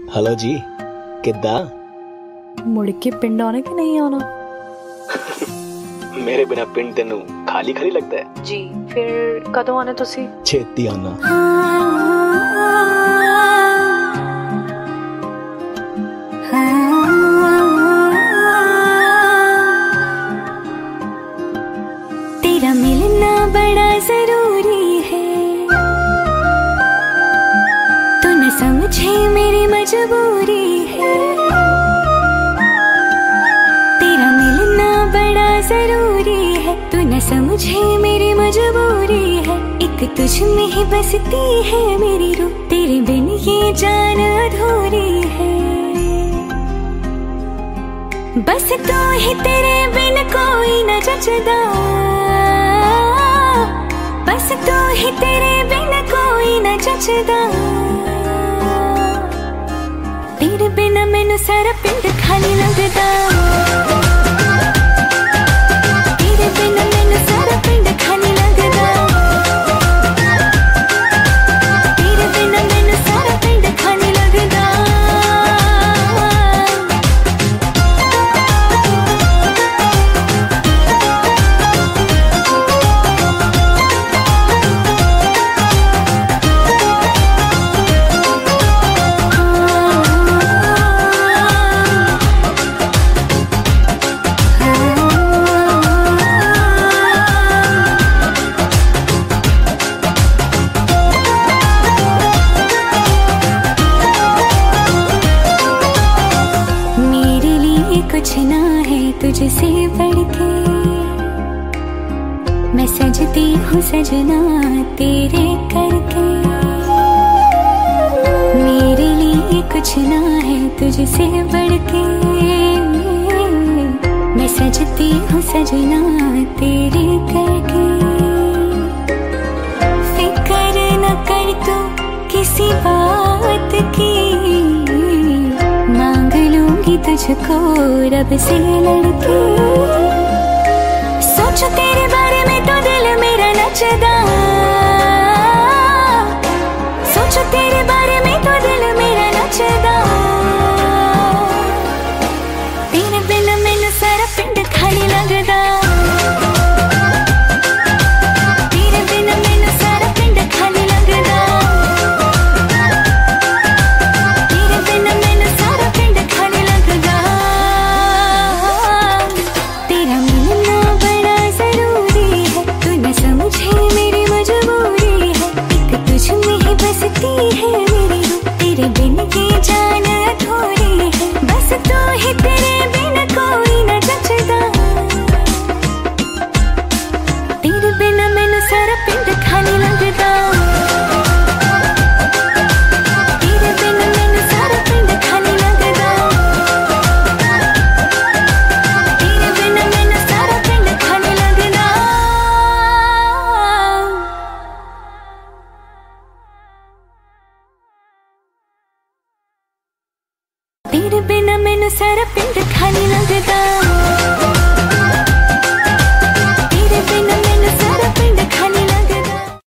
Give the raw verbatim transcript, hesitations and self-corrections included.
Hello जी, किद्दा? मुड़ के पिंड आना कि नहीं आना? मेरे बिना पिंड तेनू खाली खाली लगता है जी। फिर कदों आने तुसी? छेती आना। तेरा मिलना बड़ा जरूरी है, तू न समझे मेरी मजबूरी है। तेरा मिलना बड़ा जरूरी है, तू न समझे मेरी मजबूरी है। एक तुझ में ही बसती है मेरी रूह, तेरे बिन ये जान अधूरी है। बस तू ही, तेरे बिन कोई न जचदा। बस तू ही, तेरे बिन कोई न जचदा। तेरे बिना मैनू सारा पिंड खाली लगदा। तेरे बिना मैनू सारा पिंड खाली लगदा। तेरे बिना मैनू सारा पिंड खाली लगदा। कुछ ना है तुझसे बढ़ के, मैं सजती हूँ सजना तेरे करके। मेरे लिए कुछ ना है तुझसे बढ़ के, मैं सजती हूँ सजना तेरे करके। फिक्र न कर तू किसी बात की, मांग लूंगी तुझको रब से लड़के। सोचो तेरे बारे में तो दिल मेरा नचदा। सोचो तेरे बारे में तो दिल मेरा नचदा। तेरे बिना मैनू सारा पिंड खाली लगदा। तेरे बिना मैनू सारा पिंड खाली लगदा। तेरे बिना मैनू सारा पिंड खाली लगदा। तेरा मिलना बड़ा जरूरी है, तू न समझे मेरी मजबूरी है। एक तुझ में ही बसती है मेरी रूह, तेरे बिन ये जान अधूरी है। बस तू ही, तेरे बिन कोई न जचदा। तेरे बिना मैनू सारा पिंड खाली लगदा। तेरे बिना मैनू सारा पिंड खाली लगदा। तेरे बिना मैनू सारा पिंड खाली लगदा। तेरे बिना मैनू सारा पिंड खाली लगदा।